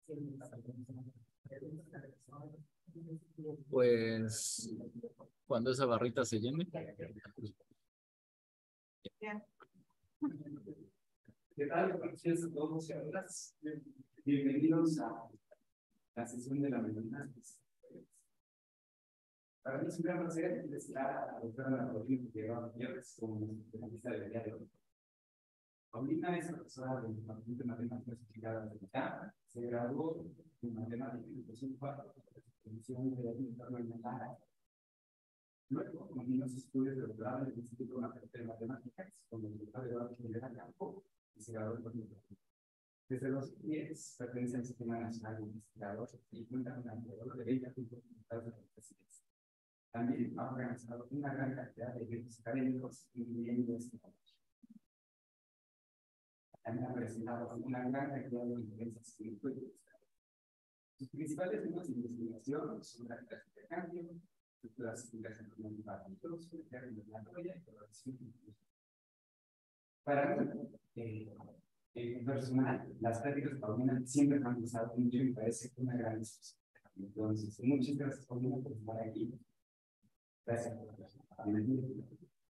Pues cuando esa barrita se llene. ¿Qué tal? Buenos días a todos y a todas. Bienvenidos a la sesión de la mañana. Para mí es un gran placer estar a la doctora Ana Paulina, que lleva viernes como especialista de día de hoy. Paulina es profesora del Departamento de Matemáticas Aplicadas de la UNAM. Se graduó en Matemáticas y Educación 4 de la Comisión de Internacional. Luego continuó sus estudios de doctorado en el Instituto Nacional de Matemáticas con el doctorado de Eduardo Rivera Campo y se graduó en 2020. Desde 2010 pertenece al Sistema Nacional de Investigadores y cuenta con alrededor de 20 artículos publicados en la presidencia. También ha organizado una gran cantidad de eventos académicos, incluyendo este año. También ha presentado una gran cantidad de conferencias científicas. Sus principales temas de investigación son la clase de cambio, estructuras físicas en los parámetros, el término de la huella y progresión. Para mí, personal, las prácticas de Paulina siempre me han gustado mucho y me parece una gran discusión. Entonces, muchas gracias, Paulina, por estar aquí. Gracias por la presentación.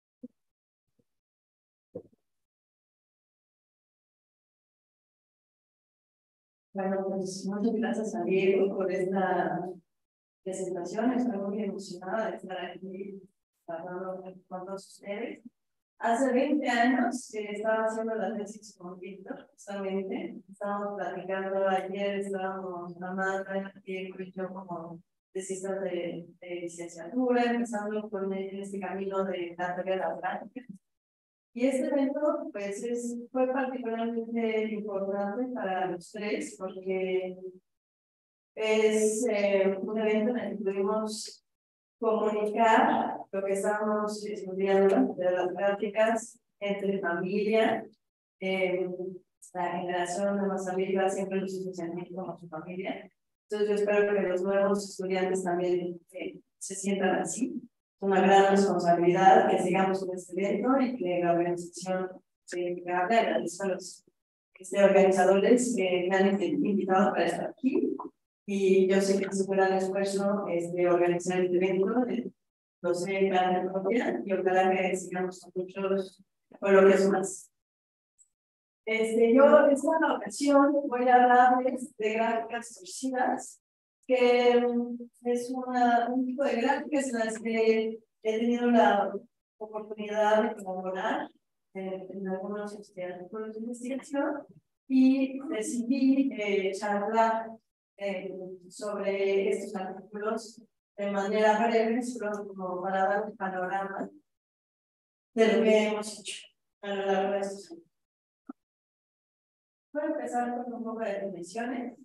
Bueno, pues muchas gracias a Diego por esta presentación. Estoy muy emocionada de estar aquí hablando con todos ustedes. Hace 20 años que estaba haciendo la tesis con Víctor, justamente. Estábamos platicando ayer, estábamos Amanda, Diego y yo como tesistas de licenciatura, empezando con este camino de la teoría de la práctica. Y este evento, pues, fue particularmente importante para los tres, porque es un evento en el que pudimos comunicar lo que estábamos estudiando de las prácticas entre familia, la generación de más arriba siempre los estudiantes como su familia. Entonces yo espero que los nuevos estudiantes también se sientan así. Es una gran responsabilidad que sigamos con este evento y que la organización se agradezca a los organizadores que me han invitado para estar aquí. Y yo sé que es un gran esfuerzo organizar este evento, lo sé cada día, y ojalá que sigamos con muchos coloquios más. Yo en esta ocasión voy a hablarles de gráficas torcidas, que es un tipo de gráficas en las que he tenido la oportunidad de colaborar en algunos artículos de investigación y decidí charlar sobre estos artículos de manera breve, solo como para dar un panorama de lo que hemos hecho a lo largo de estos años. Voy a empezar con un poco de definiciones.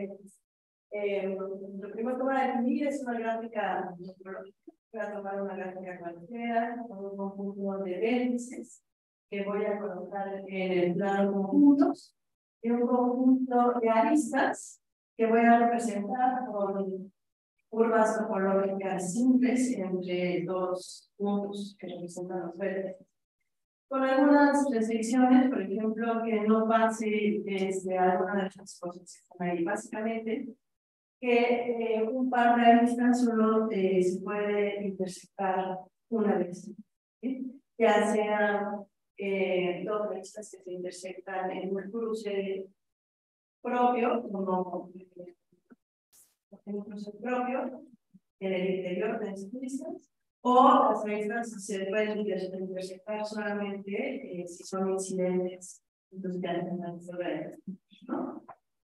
Lo primero que voy a definir es una gráfica topológica. Voy a tomar una gráfica cualquiera con un conjunto de vértices que voy a colocar en el plano conjuntos y un conjunto de aristas que voy a representar con curvas topológicas simples entre dos puntos que representan los vértices. Con algunas restricciones, por ejemplo, que no pase alguna de estas cosas que están ahí. Básicamente, que un par de aristas solo se puede intersectar una vez, ¿sí? Ya sean dos aristas que se intersectan en un cruce propio, como en un cruce propio, en el interior de las aristas, o las aristas se pueden intersectar solamente si son incidentes, entonces ya no sobre, ¿no?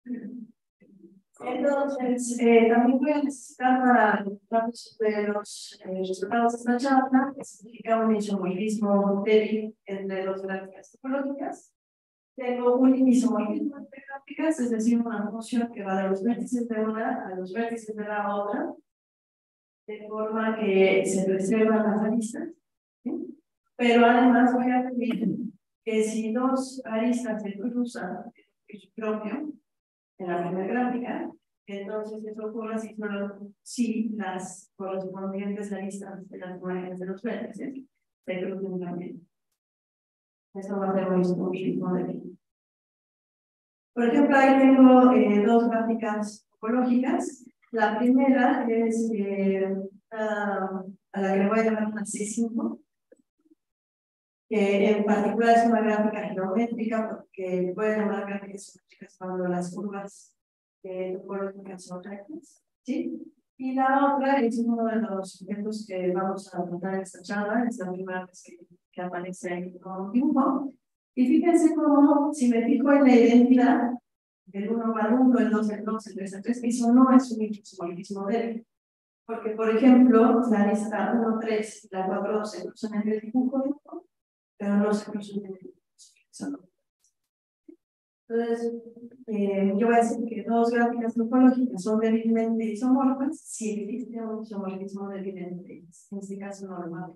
Entonces, también voy a necesitar para de los resultados de esta charla que significa un isomorfismo débil entre dos gráficas topológicas. Tengo un isomorfismo entre gráficas, es decir, una función que va de los vértices de una a los vértices de la otra, de forma que se preservan las aristas, ¿sí? Pero además voy a pedir que si dos aristas se cruzan en su propio, en la primera gráfica, entonces eso ocurre si las correspondientes aristas de las imágenes de los vértices se cruzan también. Eso va a ser un ritmo de vida. Por ejemplo, ahí tengo dos gráficas topológicas. La primera es a la que le voy a llamar una C5, que en particular es una gráfica geométrica, porque puede llamar gráficas geométricas cuando las curvas topológicas son rectas, ¿sí? Y la otra es uno de los ejemplos que vamos a tratar en esta charla, es la primera vez que aparece ahí como dibujo. Y fíjense cómo, si me fijo en la identidad, el 1 va al 1, el 2 al 2, el 3 al 3, eso no es un isomorfismo débil. Porque, por ejemplo, la lista 1, 3 y la 4, 2 se cruzan en el dibujo, pero no se cruzan en el dibujo. Entonces, yo voy a decir que dos gráficas topológicas son débilmente isomorfas si existe un isomorfismo débil entre ellas. En este caso, normal.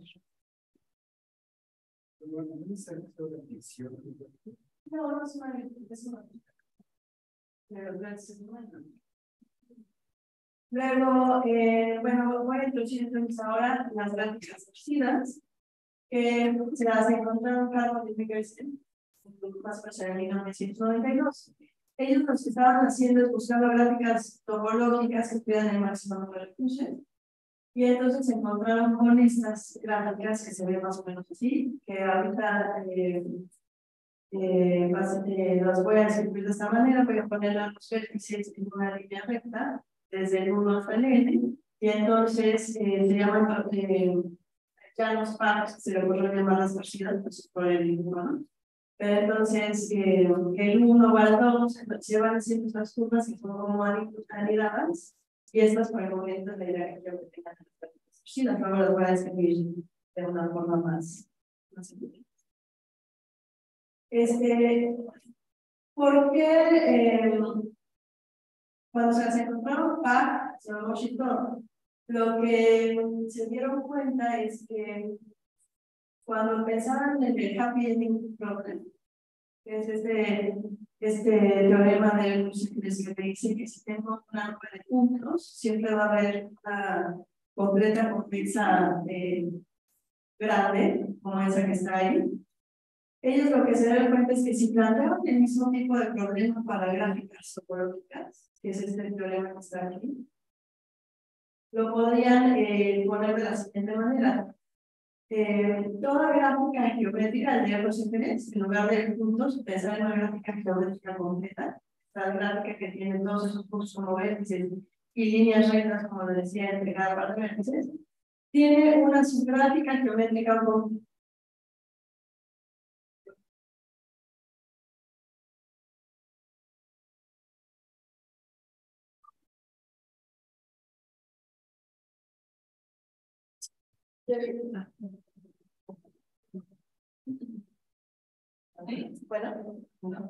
No, no es una, es una. Luego, bueno, voy a introducir entonces ahora las gráficas torcidas, que se las encontraron Carlos de Michelsen, más o en 1992. Ellos lo que estaban haciendo es buscando gráficas topológicas que tuvieran el máximo número de recursos. Y entonces se encontraron con estas gráficas que se ven más o menos así, que ahorita las voy a escribir de esta manera. Voy a poner los vértices en una línea recta, desde el 1 hasta el n, y entonces se llaman ya los pares que se le ocurrió llamar las torcidas, pues por el 1. Pero entonces el 1 va al 2, se van haciendo estas curvas que son como anidadas, y estas por el momento de la que yo tenga las torcidas. Luego las voy a escribir de una forma más simple. Porque cuando se las encontraron se lo todo. Lo que se dieron cuenta es que cuando pensaban en el happy ending problem, que es este teorema de Lucas que te dice que si tengo una nube de puntos, siempre va a haber una completa complexa grande, como esa que está ahí. Ellos lo que se dan cuenta es que si planteaban el mismo tipo de problema para gráficas topológicas, que es este teorema que está aquí, lo podrían poner de la siguiente manera. Toda gráfica geométrica de los interés, en lugar de puntos, pensar en una gráfica geométrica completa, la gráfica que tiene todos esos puntos como vértices y líneas rectas, como les decía, entre cada par de vértices, tiene una subgráfica geométrica completa. Bueno,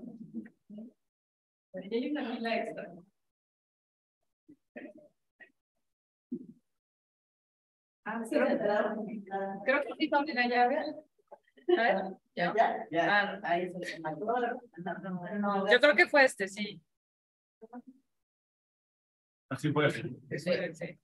ya hay una fila extra. Creo que sí son la llave. A ver, ya. Ahí se yo creo que fue sí. Así puede ser. Sí.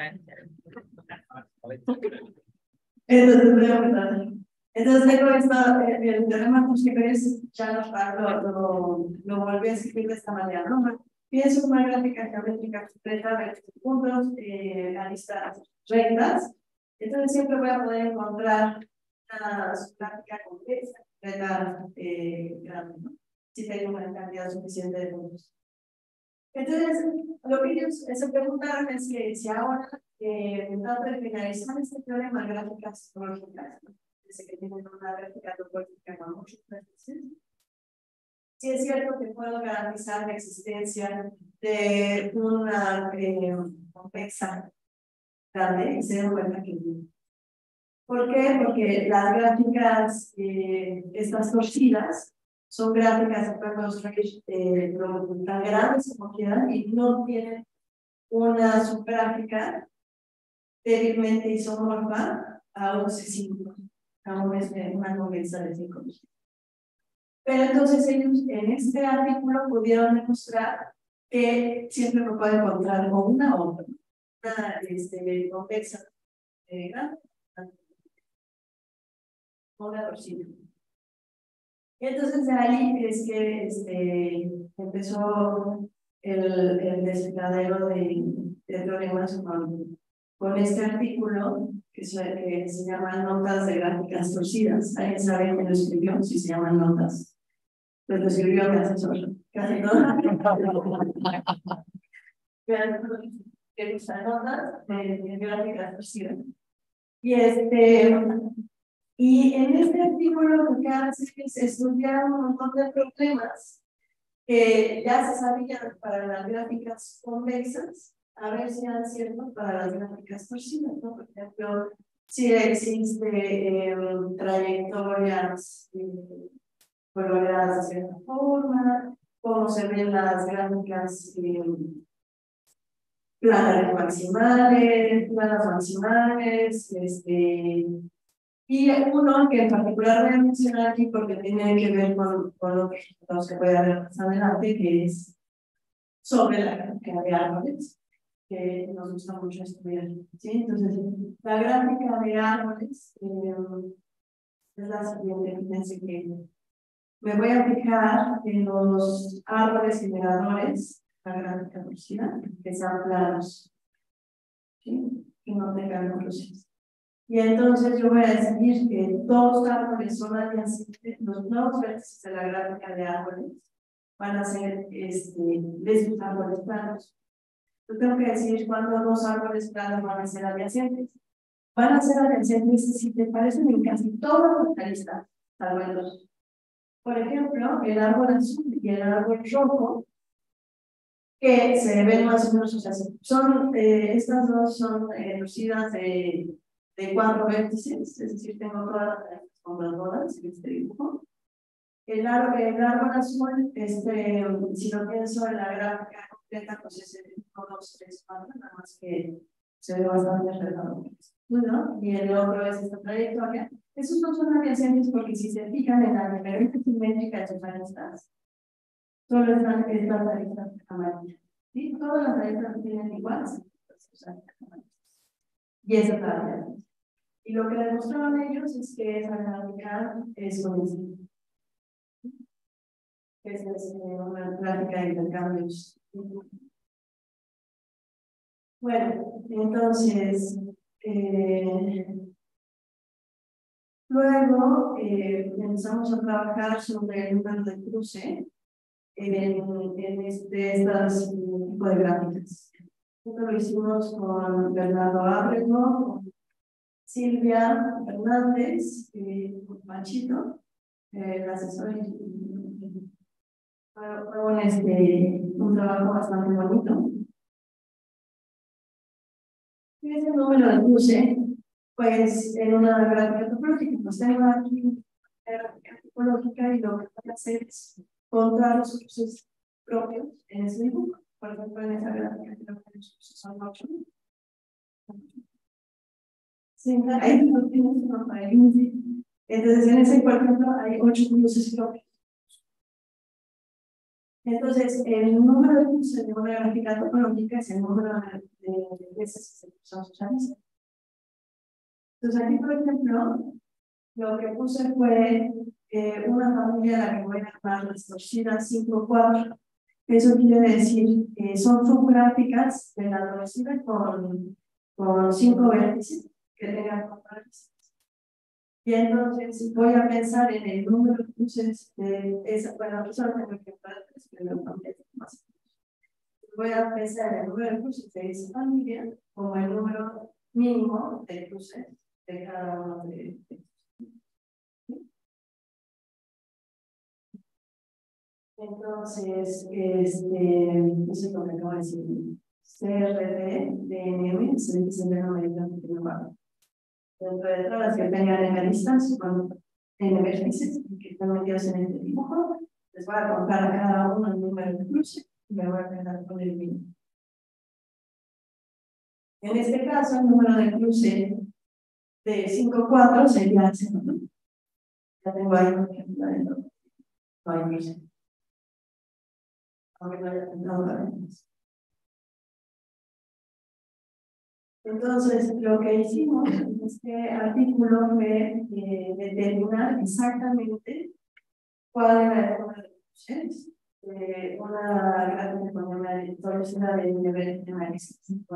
Entonces tengo el teorema que ves, ya lo volví a escribir de esta manera, ¿no? Pienso una gráfica geométrica completa de puntos, aristas rectas. Entonces siempre voy a poder encontrar una gráfica compleja, grande, ¿no? Si tengo una cantidad suficiente de puntos. Entonces, lo que ellos se preguntaron es que si ahora trato de finalizar este teorema de gráficas topológicas, desde que tienen una gráfica topológica con muchos vértices, si es cierto que puedo garantizar la existencia de una complexa grande, y se dan cuenta que no. ¿Por qué? Porque las gráficas, estas torcidas, son gráficas que pueden construir tan grandes como quieran y no tienen una subgráfica débilmente isomorfa a un C5, a una convexa de 5. Pero entonces ellos en este artículo pudieron demostrar que siempre me puedo encontrar con una otra, una convexa grande, una torcida. Y entonces de ahí es que empezó el despegadero de problemas con este artículo que se llama Notas de Gráficas Torcidas. ¿Alguien sabe quién lo escribió? Si se llaman notas. Pues lo escribió mi asesor. Casi todo. Que usa notas de gráficas torcidas. Y en este artículo lo que hace es estudiar un montón de problemas que ya se sabían para las gráficas convexas, a ver si eran ciertos para las gráficas torcidas, ¿no? Por ejemplo, si existe trayectorias coloreadas de cierta forma, cómo se ven las gráficas planas maximales, y uno que en particular voy a mencionar aquí porque tiene que ver con lo que se puede ver más adelante, que es sobre la gráfica de árboles, que nos gusta mucho estudiar. ¿Sí? Entonces, la gráfica de árboles es la siguiente. Fíjense que me voy a fijar en los árboles generadores, la gráfica torcida, que sean planos, ¿sí? Que no tengan cruces. Y entonces yo voy a decir que todos los árboles son adyacentes, los nuevos vértices de la gráfica de árboles van a ser de sus árboles planos. Yo tengo que decir cuándo dos árboles planos van a ser adyacentes. Van a ser adyacentes si te parecen en casi todas las listas, salvo en dos. Por ejemplo, el árbol azul y el árbol rojo, que se ven más o menos, o sea, estas dos son lucidas de 4 vértices, es decir, tengo todas las con las bodas en este dibujo. El árbol azul, si lo pienso en la gráfica completa, pues es el 1, 2, 3, 4, nada más que se ve bastante redondo, ¿no? Y el otro es esta trayectoria. Esos no son adyacentes porque si se fijan en la diferencia simétrica de sus aristas, solo están estas aristas amarillas. ¿Sí? Todas las aristas tienen iguales. Y esa es la realidad. Y lo que demostraron ellos es que esa gráfica es buenísima. Esa es una gráfica de intercambios. Bueno, entonces, luego empezamos a trabajar sobre el número de cruce en estas tipo de gráficas. Esto lo hicimos con Bernardo Ábrego, con Silvia Hernández, con Panchito, el asesor. Fue un trabajo bastante bonito. Y ese número de cruce, pues en una gráfica topológica, pues tengo aquí una gráfica topológica y lo que voy a hacer es contar los cruces propios en ese dibujo. Por ejemplo, en esa gráfica creo que los cruces son 8. Sí, ahí no tienes una índice. Entonces, en ese, por ejemplo, hay 8 cruces propios. Entonces, el número de cruces de una gráfica topológica es el número de veces que se cruzan sus aristas. Entonces, aquí, por ejemplo, lo que puse fue una familia a la que voy a llamar las torcidas 5-4. Eso quiere decir que son subgráficas de la torcida con 5 vértices que tengan 4 vértices. Y entonces voy a pensar en el número de cruces de esa, bueno, solo tengo que pensar más. Voy a pensar en el número de cruces de esa familia como el número mínimo de cruces de cada uno de ellos. Entonces, no sé cómo acabo de decir, CRD, DNM, se dice en la medida que tiene valor. Dentro de todas las que tengan en la lista, son en vértices que están metidos en este dibujo, les voy a contar a cada uno el número de cruces y me voy a quedar con el mínimo. En este caso, el número de cruce de 5-4 sería el 0, ¿no? Ya tengo ahí un ejemplo adentro. No hay cruce. Aunque no haya tentado la vez. Entonces, lo que hicimos en este artículo fue determinar exactamente cuál era el número de cruces. Una gráfica con una torsión de nivel de análisis.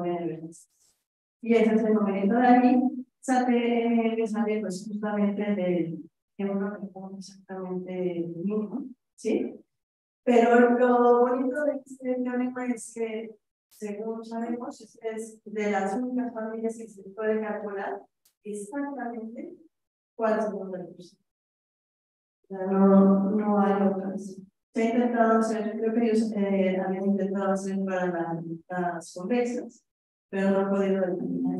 Y ese es el numerito de ahí. Que sale pues justamente de uno que pongo exactamente el mismo, ¿sí? Pero lo bonito de este teorema es que, según sabemos, es de las únicas familias que se puede calcular exactamente cuál es el número de cruces. O sea, no hay otras. Se ha intentado hacer, creo que ellos habían intentado hacer para las convexas, pero no han podido determinar.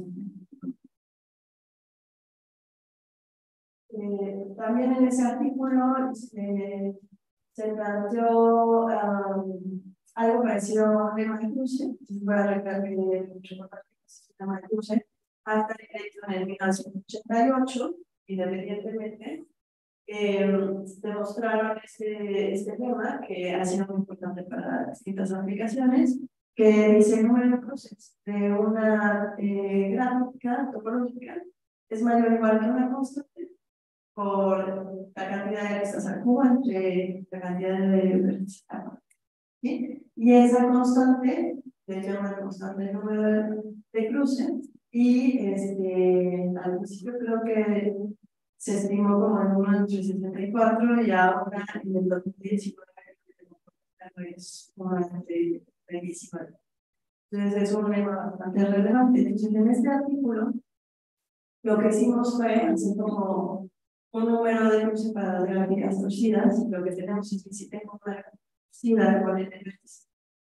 También en ese artículo se planteó algo parecido a un lema de cruce. Voy a recalcar el sistema de cruce hasta el hecho en el 1988, independientemente. Demostraron este tema que ha sido muy importante para distintas aplicaciones, que dice el número de cruces de una gráfica topológica es mayor o igual que una constante por la cantidad de aristas a cubo entre la cantidad de vértices a cubo. ¿Sí? Y esa constante se llama constante número de cruces y al principio creo que se estimó como en 1 entre 64 y ahora en el 2019 es 1 entre 19. Entonces es un tema bastante relevante. Entonces en este artículo lo que hicimos fue hacer como un número de cruces para las gráficas torcidas. Lo que tenemos es que si tengo una torcida con el vértice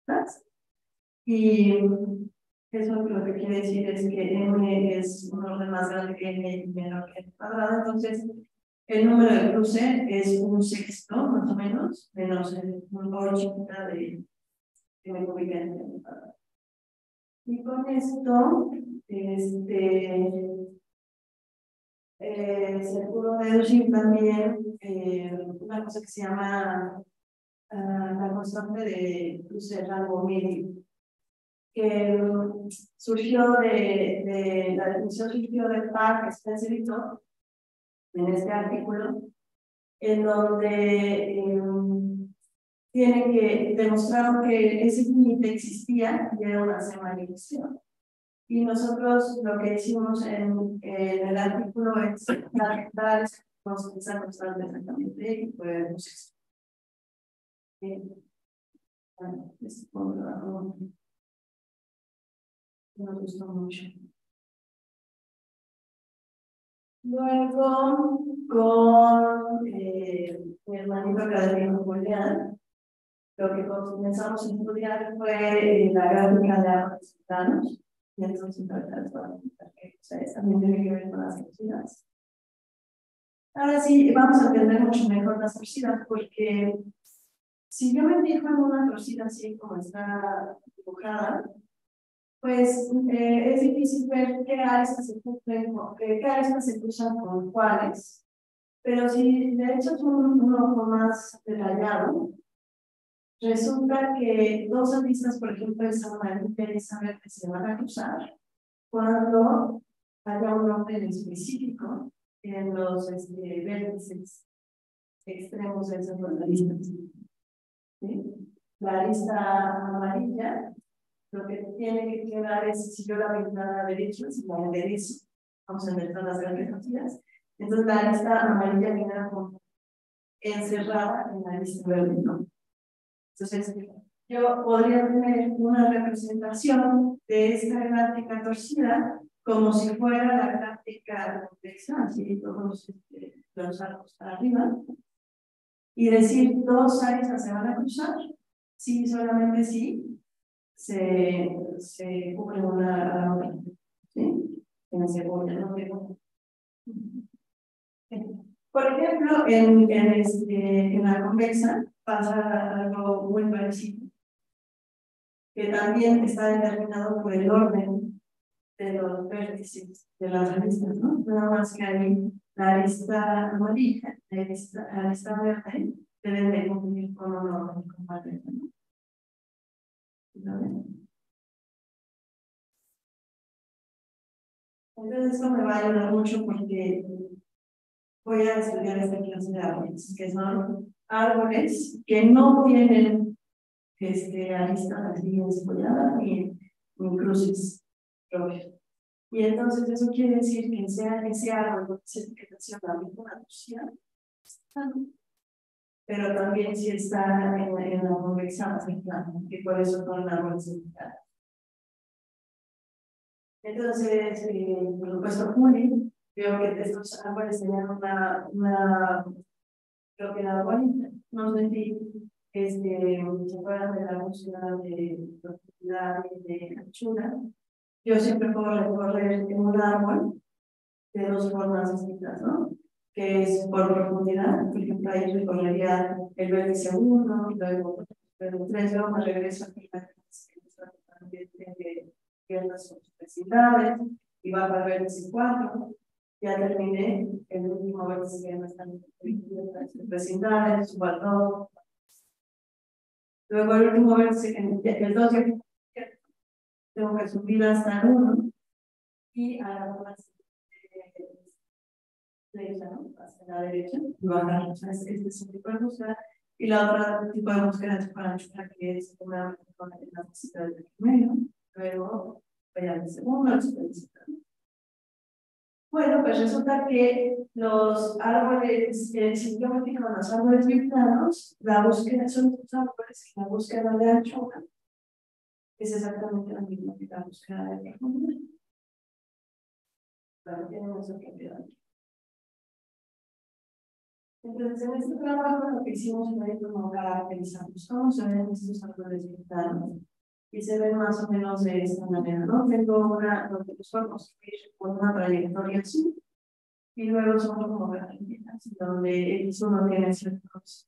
y eso lo que quiere decir es que m es un orden más grande que n y menor que n cuadrado. Entonces el número de cruce es un sexto más o menos menos el 1/8 de m cúbica en n cuadrado. Y con esto se pudo deducir también una cosa que se llama la constante de cruce de rango medio, que surgió de la definición surgió de Park, Spencer y Todd en este artículo, en donde tienen que demostrar que ese límite existía y era una semanización. Y nosotros lo que hicimos en el artículo es calcular esa constante exactamente y pues bueno, me gustó mucho. Luego, con mi hermanito académico Julián, lo que comenzamos a estudiar fue la gráfica de árboles planos. Y entonces, ustedes también tienen que ver con las torcidas. Ahora sí, vamos a entender mucho mejor las torcidas, porque si yo me fijo en una torcida así como está dibujada, pues es difícil ver qué aristas se cruzan con cuáles. Pero si de hecho es un ojo más detallado, resulta que dos aristas, por ejemplo, esa amarilla y esa verde se van a cruzar cuando haya un orden específico en los vértices extremos de esas dos aristas. ¿Sí? La arista amarilla, lo que tiene que quedar es, si yo la veo a la derecha, si la enderezo, vamos a inventar las grandes cantidades, entonces la arista amarilla queda como encerrada en la arista verde, ¿no? Entonces, yo podría tener una representación de esta gráfica torcida como si fuera la gráfica convexa, así todos los arcos para arriba, y decir dos aristas se van a cruzar, sí, solamente sí, se cubre una a la otra, ¿sí? En cebolla, ¿no? Por ejemplo, en la convexa pasa algo muy parecido, que también está determinado por el orden de los vértices de las aristas, ¿no? Nada más que ahí la arista amarilla, la arista verde, deben de cumplir con un orden completo, ¿no? Entonces esto me va a ayudar mucho porque voy a estudiar esta clase de árboles, que son árboles que no tienen aristas así despolladas ni cruces propios. Y entonces eso quiere decir que ese árbol con esa etiquetación agrícola asociada, pero también si está en la convexa más plano, que por eso son árboles centrales. Entonces, por supuesto, Juli veo que estos árboles tenían una propiedad bonita. No sé si se acuerdan de la búsqueda de profundidad y de anchura. Yo siempre puedo recorrer un árbol de dos formas distintas, ¿no? Que es por profundidad, por ejemplo, ahí recorrería el vértice 1, luego el 3, luego me regreso aquí a las vecindades y va para el vértice 4. Ya terminé el último vértice que no está en vecindades, subo al 2. Luego el último vértice, el 2, tengo que subir hasta el 1 y a la derecha, ¿no? Hacia la derecha, y bajar. Este es un tipo de búsqueda. Y la otra tipo de búsqueda es para anchura, que es una la necesidad del primero, luego voy al segundo, bueno, pues resulta que los árboles, si yo me fijo en los árboles biplanos, la búsqueda son los árboles, la búsqueda de anchura es exactamente la misma que la búsqueda de profundidad. Claro, tienen esa propiedad. Entonces, en este trabajo lo que hicimos fue como caracterizarlos. ¿Cómo se ven estos árboles biplanos? Y se ven más o menos de esta manera, ¿no? Tengo lo que los puedo construir por una trayectoria así, y luego son como granjitas, donde el uno tiene ciertos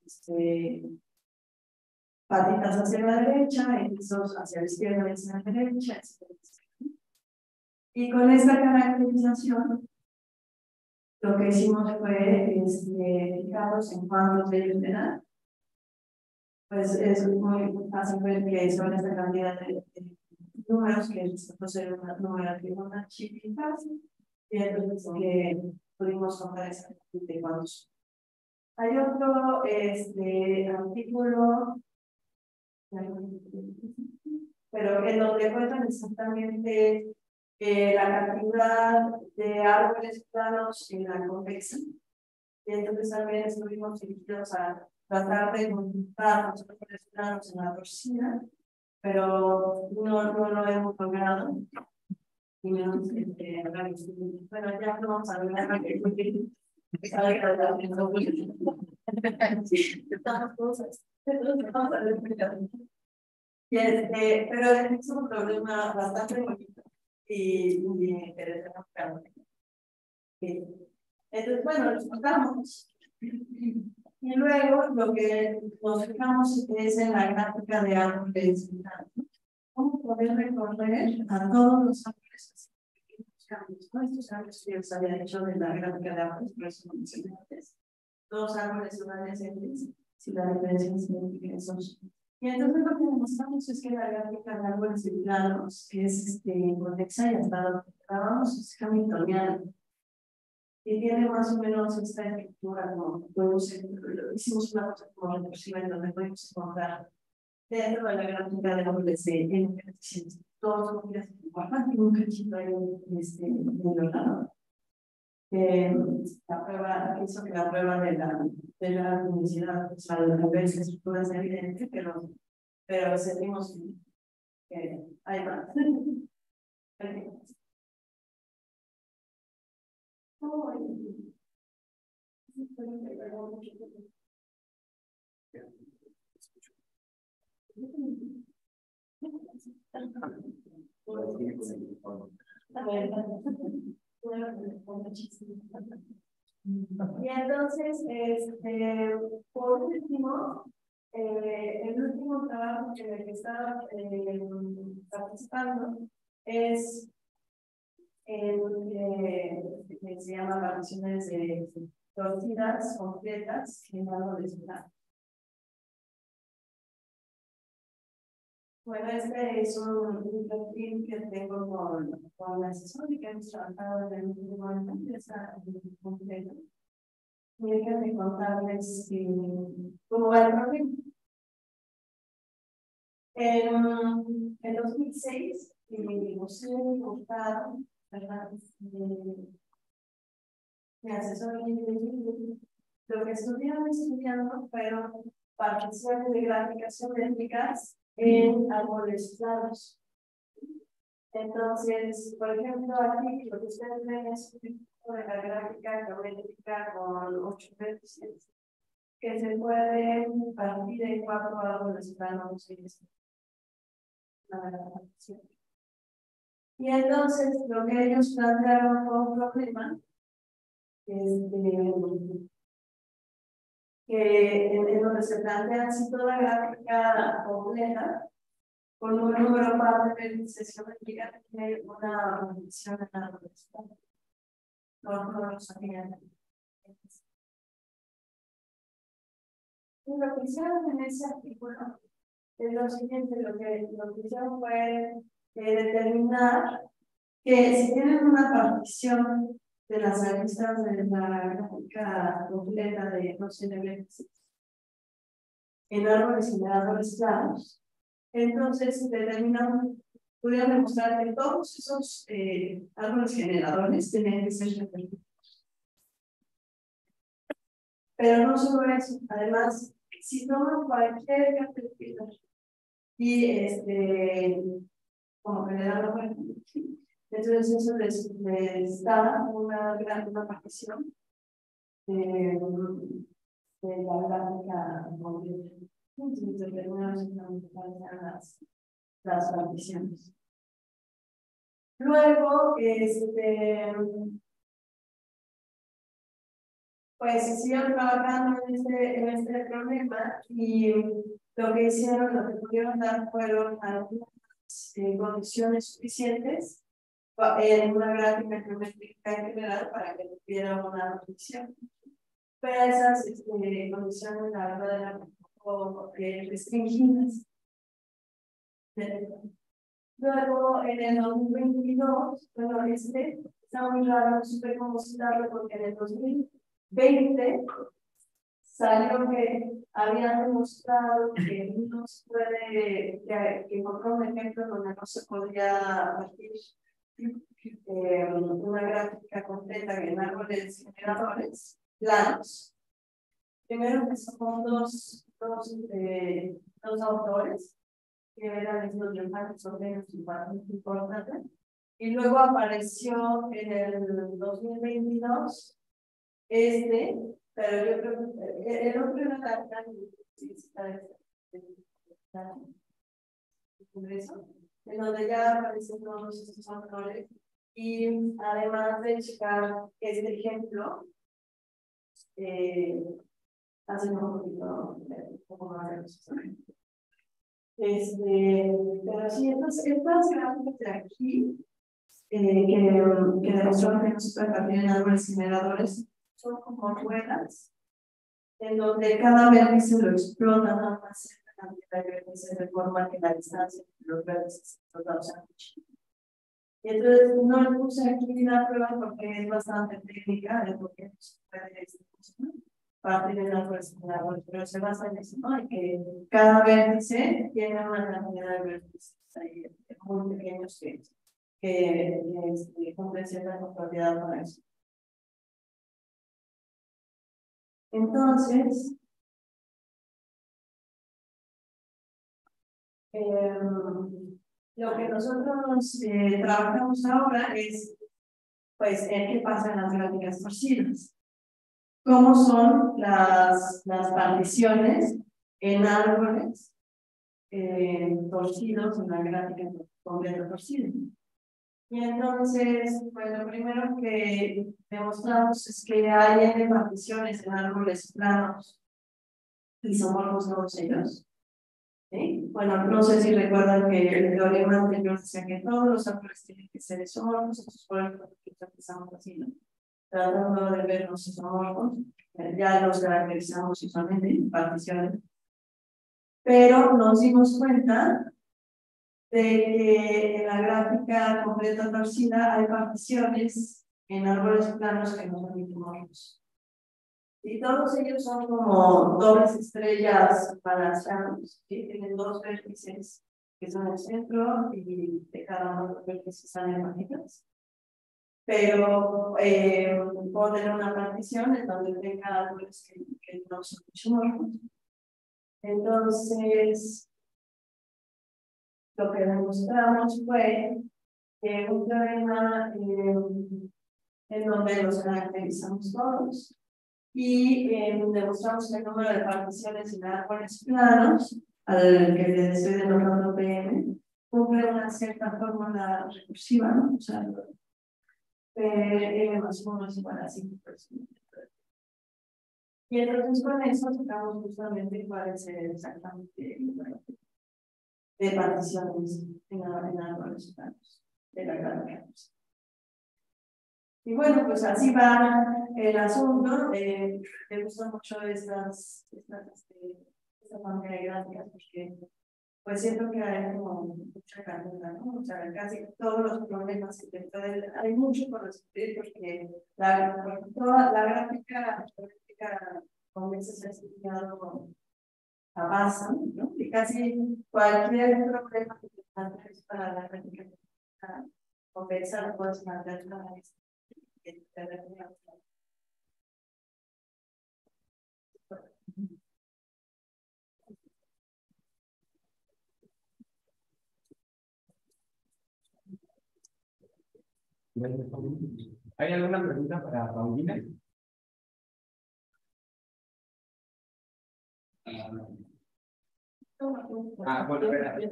patitas hacia la derecha, y dos hacia la izquierda y hacia la derecha, etc. Y con esta caracterización, lo que hicimos fue fijarnos en cuántos de ellos eran. Pues es muy fácil ver que son esta cantidad de números, que nosotros era una numerativa una chiquita, y entonces que pudimos contar exactamente cuántos. Hay otro artículo, pero en donde cuentan exactamente la cantidad de árboles planos en la convexa. Y entonces también estuvimos dirigidos a tratar de juntar los árboles planos en la torcida, pero no lo hemos logrado. Y menos bueno, ya no vamos a lograr que pero es un problema bastante bonito y interesante. Entonces, bueno, lo contamos. Y luego lo que nos fijamos es en la gráfica de árboles. ¿Cómo poder recorrer a todos los árboles? Cambios, ¿no? Estos cambios que os había hecho de la gráfica de árboles, por eso mencioné antes. Dos árboles son adyacentes, si la diferencia significa esos. Y entonces lo que demostramos es que la gráfica de árboles biplanos, que es convexa y hasta donde estábamos, es hamiltoniana. Y tiene más o menos esta estructura, ¿no? Hicimos una cosa como recursiva en donde podemos encontrar dentro de la gráfica de árboles de N, todos los días y un cachito ahí medio raro. La prueba, hizo que la prueba de la universidad, o sea, de ver si estructura es evidente, pero sentimos que hay más. Y entonces, por último, el último trabajo en el que estaba participando es el que se llama variaciones de torcidas completas en árboles planos. Bueno, este es un perfil que tengo con la asesor y que hemos trabajado en el último año, está completo. déjenme contarles cómo va el problema. En 2006, el Museo de Hurtado, ¿verdad? Mi asesor, lo que estuvieron estudiando fueron particiones de gráficas geométricas en árboles planos. Entonces, por ejemplo, aquí lo que ustedes ven es un tipo de la gráfica geométrica con 8 vértices que se pueden partir en 4 árboles planos. Y entonces, lo que ellos plantearon fue un problema en donde se plantea si toda gráfica completa con un número par de vértices geométricas tiene una función en la universidad. No lo sabían. Lo que hicieron en ese artículo es lo siguiente: lo que hicieron fue determinar que si tienen una partición de las aristas de la gráfica completa de no sé, vértices en árboles generadores planos, entonces determinaron, pudieron demostrar que todos esos árboles generadores tenían que ser repetidos. Pero no solo eso, además, si toman cualquier caterpillar y como que le dan la vuelta, entonces eso les da una partición de la gráfica completa. Entonces determinamos las particiones. Luego, pues siguieron trabajando en este problema y lo que hicieron, lo que pudieron dar fueron algunas condiciones suficientes en una gráfica geométrica en general para que tuviera una condición. Pero esas condiciones, la verdad, eran un poco restringidas. Luego, en el 2022, bueno, está muy raro, no supe cómo citarlo, porque en el 2020 salió que habían demostrado que no se puede, que encontró un ejemplo donde no se podía partir una gráfica completa en árboles generadores planos. Primero que son dos autores que eran estos llamados órdenes importantes, y luego apareció en el 2022 pero yo creo que el otro era la Congreso, en donde ya aparecen todos estos autores, y además de checar este ejemplo, hace un poco más de eso. Pero sí, estas gráficas de aquí, que demostraron que no se puede partir en árboles generadores, son como ruedas, en donde cada vértice lo explota nada más cierta cantidad de vértices, de forma que la distancia entre los vértices sea muchísima. Y entonces no le puse aquí la prueba porque es bastante técnica de por qué no se puede partir en árboles generadores, pero se basa en eso, ¿no? En que cada vértice tiene una cantidad de vértices ahí muy pequeños que cumplen cierta propiedad para eso. Entonces, lo que nosotros trabajamos ahora es, pues, en qué pasa en las gráficas torcidas. ¿Cómo son las particiones en árboles torcidos en la gráfica completa torcida? Y entonces, pues lo primero que demostramos es que hay particiones en árboles planos isomorfos todos ellos. ¿Sí? Bueno, no sé si recuerdan que el teorema anterior decía que todos los árboles tienen que ser isomorfos, entonces por eso empezamos así, ¿no? Tratando de ver los isomorfos, ya los caracterizamos usualmente en particiones, pero nos dimos cuenta de que en la gráfica completa torcida hay particiones en árboles planos que no son isomorfos. Y todos ellos son como dobles estrellas balanceados, que tienen dos vértices que son el centro y de cada uno de los vértices salen imágenes. Pero puedo tener una partición en donde tenga árboles que no son isomorfos. Entonces, lo que demostramos fue que un teorema en donde los caracterizamos todos y demostramos que el número de particiones en árboles planos, al que le estoy denominando PM, cumple una cierta fórmula recursiva, ¿no? O sea, PM más 1 es igual a 5%. Y entonces con eso sacamos justamente cuál es exactamente el número de particiones en árboles planos de la gran campus. Y bueno, pues así va el asunto. Me gustan mucho esta familia de gráficas porque pues siento que hay como mucha carga, ¿no? O sea, casi todos los problemas que te pueden, hay mucho por resolver porque toda la gráfica comienza a ser estudiado a base, ¿no? Y casi cualquier problema que te plantees para la gráfica compensar puedes plantear para esto. ¿Hay alguna pregunta para Paulina? Bueno,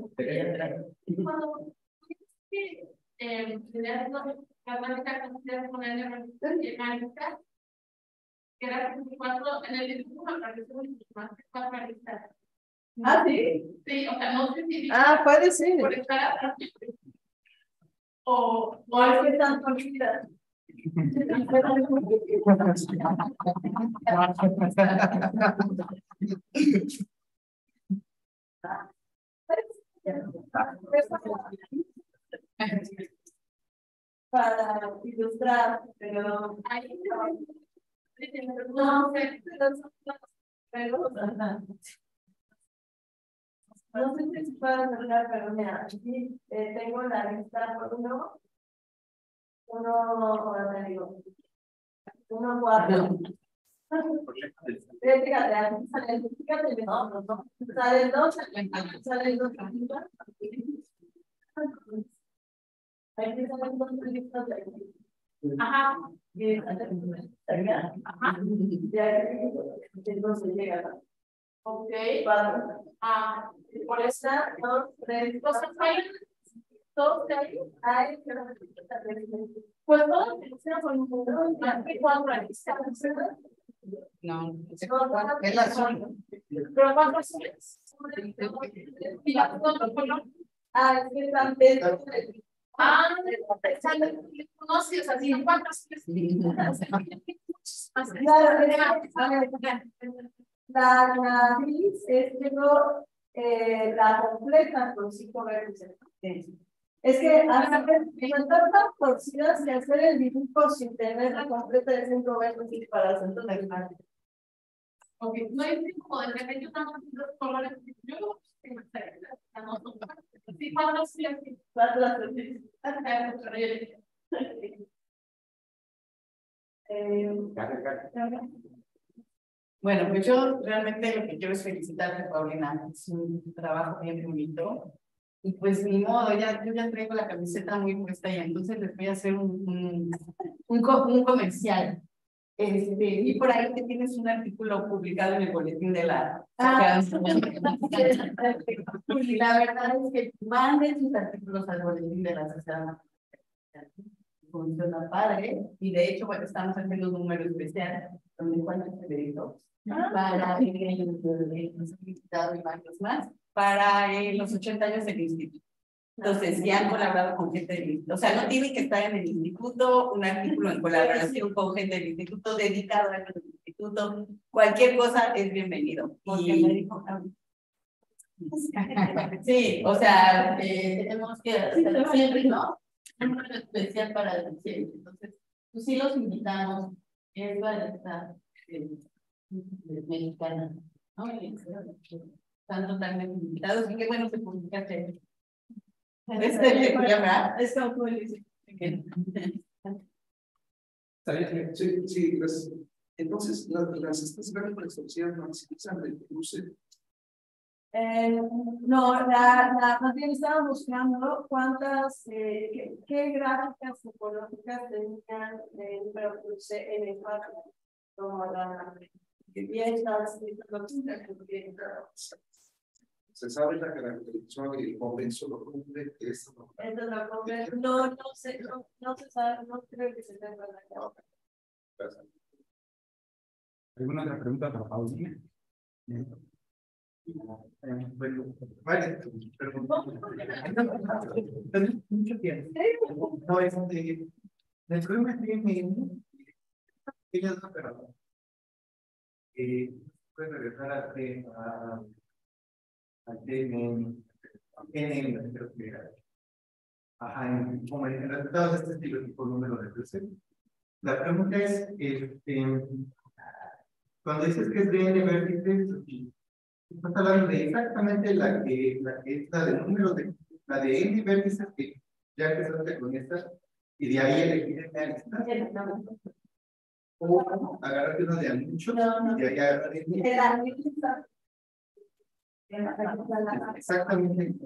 que era 24 en el dibujo me parece más que 4 aristas. Ah, sí. Sí, o sea, no sé si. Puede ser. Por estar o es que están conocidas. Para ilustrar, pero ahí no sé, no sé si puedo hablar, pero mira, aquí tengo la lista por uno, te digo, 1, 4. Fíjate, no, sale el 2, sale el 2, aquí salen 2 listas de aquí. ajá. Ajá. Ya, entonces llega. Ok. 4. Por esta, 2, 3, cosas hay. Todos ahí. Ay, Pues todos hicieron con más que 4 aristas. No, es la zona. Pero 4 azules. Y las 4 colores. Es que están dentro del. No, sí, o sea, si 4 azules. Claro, la gris es que no la completa con 5 vértices. Es que están tan torcidas que hacer el dibujo sin tener la completa de 5 vértices para hacerlo de imagen. Ok, no hay tipo de repente yo tengo los colores. Yo sí, 4 azules. 4 azules. Bueno, pues yo realmente lo que quiero es felicitarte, Paulina. Es un trabajo bien bonito. Y pues ni modo, yo ya traigo la camiseta muy puesta y entonces les voy a hacer un comercial. Y por ahí que tienes un artículo publicado en el boletín de la. La verdad es que manden sus artículos al boletín de la sociedad. Funciona padre. Y de hecho, bueno, estamos haciendo un número especial donde cuántos periódicos para nos han invitado y varios más para los 80 años del instituto. Entonces, ya han colaborado con gente del instituto. O sea, no tienen que estar en el instituto, un artículo en colaboración con gente del instituto, dedicado al instituto. Cualquier cosa es bienvenido. Porque me dijo sí, o sea, tenemos que hacer siempre, ¿no? Un número especial para el diciembre. Entonces, pues sí los invitamos. Es para estar mexicana. ¿No? Están totalmente invitados y qué bueno que publicaste. Está muy Sí, pues, entonces estas gráficas sociales no se usan de cruce. No, más bien estaba buscando cuántas, qué gráficas topológicas tenían pero crucé en el mapa, como la vivienda, Se sabe la caracterización y el convenzo lo cumple que es no sé, no se sabe, no creo que se tenga la cara. ¿Alguna otra pregunta para Paulina? Vale, pero mucho tiempo. No, el problema tiene pequeñas operadoras. Puede regresar al tema, creo que como en resultados de este estilo, tipo número de cruce. La pregunta es, cuando dices que es DN vértices, estás hablando de exactamente la que es la de número la de N vértices que ya empezaste con esta, y de ahí elegir esta lista. O agarrarte una de mucho y de ahí agarrar exactamente.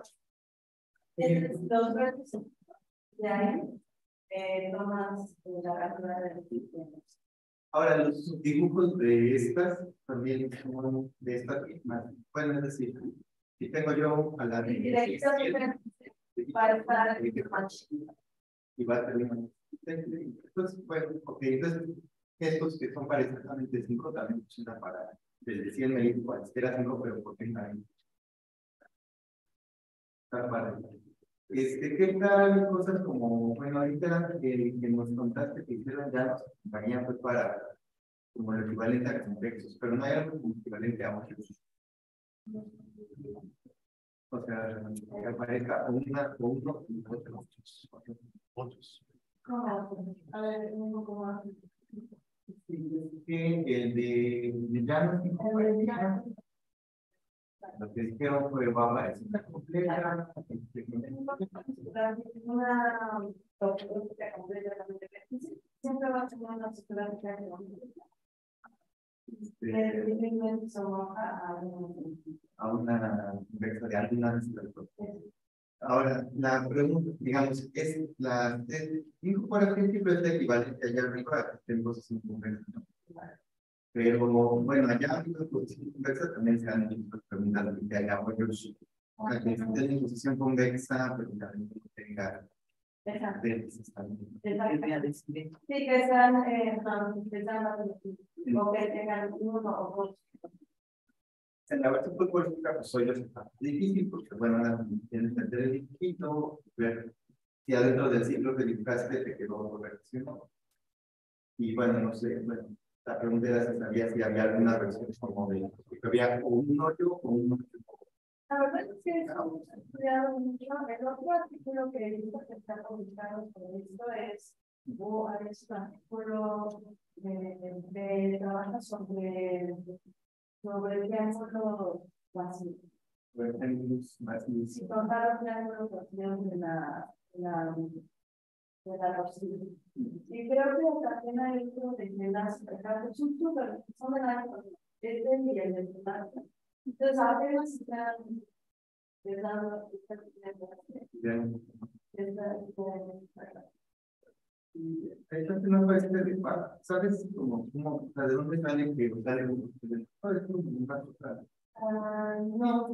Los vértices de ahí tomas la altura del tipo. Ahora, los subdibujos de estas también son de estas mismas. Bueno, es decir, si tengo yo a la de y va a terminar. Entonces, bueno, ok, entonces estos que son para exactamente 5 también funcionan para desde 100 medir cualquiera 5, pero por 30 ¿qué tal cosas como, bueno, ahorita que nos contaste que hicieron ya las compañías pues para como el equivalente a complejos, pero no hay algo como equivalente a otros? O sea, que aparezca una o uno y otros. A ver, uno como el de llanos y lo que dijeron fue va a aparecer una completa. Una topología completamente siempre va a tener una topología a una convexa de alguna. Ahora, la pregunta, digamos, es la incorporación siempre es la equivalente allá arriba, tenemos sin convexa, ¿no? Pero bueno, allá arriba, pues sin convexa también se han hecho preguntas de allá otros, la que esté en posición convexa, pero también tenga vértices también. Sí, que están o que tengan uno o dos. En la versión topológica, pues hoy es difícil porque, bueno, tienes que meter el dígito, ver si adentro del ciclo que verificaste te quedó correcto. Y bueno, no sé, bueno, la pregunta era si sabía si había alguna versión como de que había un hoyo o un hoyo. La verdad es que hemos estudiado mucho. El otro artículo que he visto que está publicado sobre esto es un artículo de trabajo sobre el triángulo vacío. Si contaron triángulos vacíos de la Rosilla. Y creo que también hay otro de las son súper, son de la y el de la. Entonces, apenas están dando entonces no puede ser de ¿sabes? Como, ¿de dónde sale que sale un no,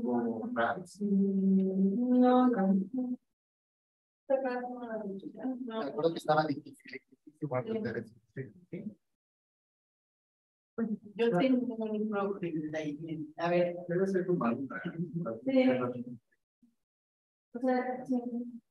creo que estaba difícil. Yo tengo un problema ahí. A ver, debe ser como o sea, sí.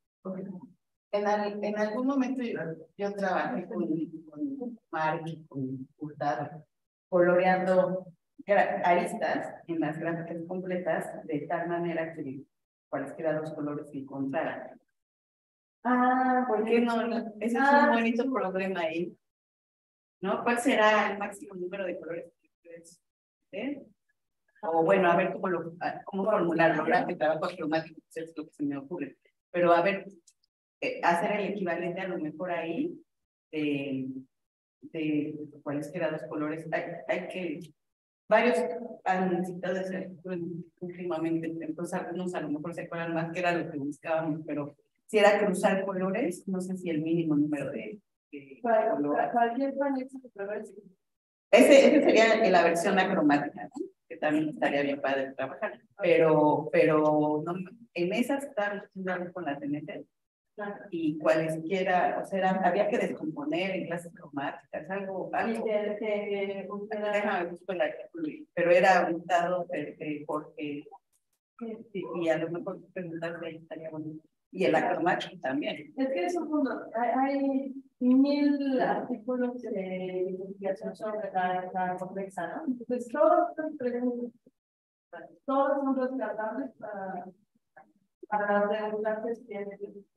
En algún momento yo trabajé con Mark y con Hurtado, coloreando aristas en las gráficas completas de tal manera que cualesquiera los colores que encontraran. ¿Por qué no? Ese es un bonito problema ahí. ¿No? ¿Cuál será el máximo número de colores que ustedes ven. O bueno, a ver cómo formularlo, ¿verdad? El trabajo cromático es lo que se me ocurre. Pero a ver, hacer el equivalente a lo mejor ahí de cuáles que eran los colores. Hay que, varios han necesitado ese últimamente, entonces algunos a lo mejor se acuerdan más que era lo que buscábamos, pero si era cruzar colores, no sé si el mínimo número de colores. Cualquier panexo de colores. Ese sería la versión acromática, ¿no? Que también estaría bien padre trabajar, pero no, en esas está con las NT y cualesquiera, o sea, había que descomponer en clases cromáticas, algo déjame buscar la que, pero era un dado porque y a lo mejor preguntarse ahí estaría bonito. Y el acromático también. Es que es un mundo, hay 1000 artículos de investigación sobre la complexa, ¿no? Entonces, todos son rescatables para regular cuestiones.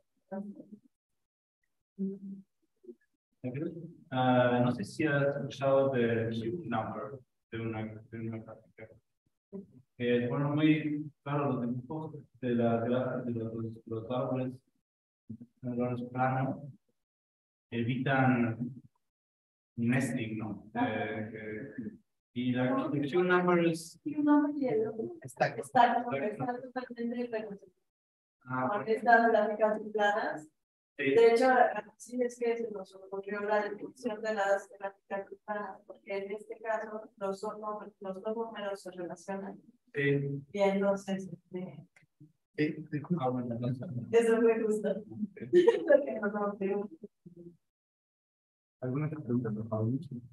No sé si has escuchado de Cube Number, de una práctica. Fueron muy claros los dibujos de los árboles planos, evitan nesting, ¿no? Y la Cube Number es... Está totalmente estas gráficas planas. De hecho, así es que se nos ocurrió la definición de las gráficas planas, porque en este caso los dos números se relacionan. Y entonces, eso fue justo. ¿Alguna otra pregunta, por favor?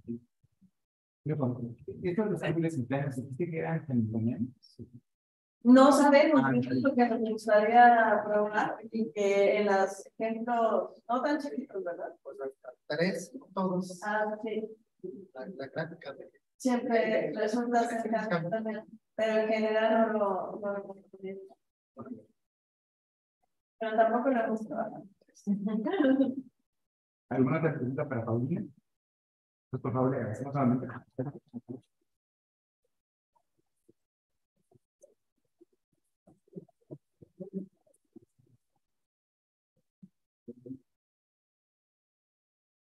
¿Estos árboles en planos existe que eran californianos? No sabemos, es lo que nos gustaría probar y que en los ejemplos no tan chiquitos, ¿verdad? Pues tres, todos. Ah, sí. La gráfica de... Siempre resulta cercano también, pero en general no lo hemos podido. Pero tampoco lo hemos trabajado. ¿Alguna otra pregunta para Paulina? Pues por favor, le agradecemos solamente.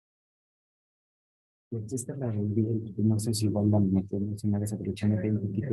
Esta es la del no sé si igual la metemos en una desaprovechamiento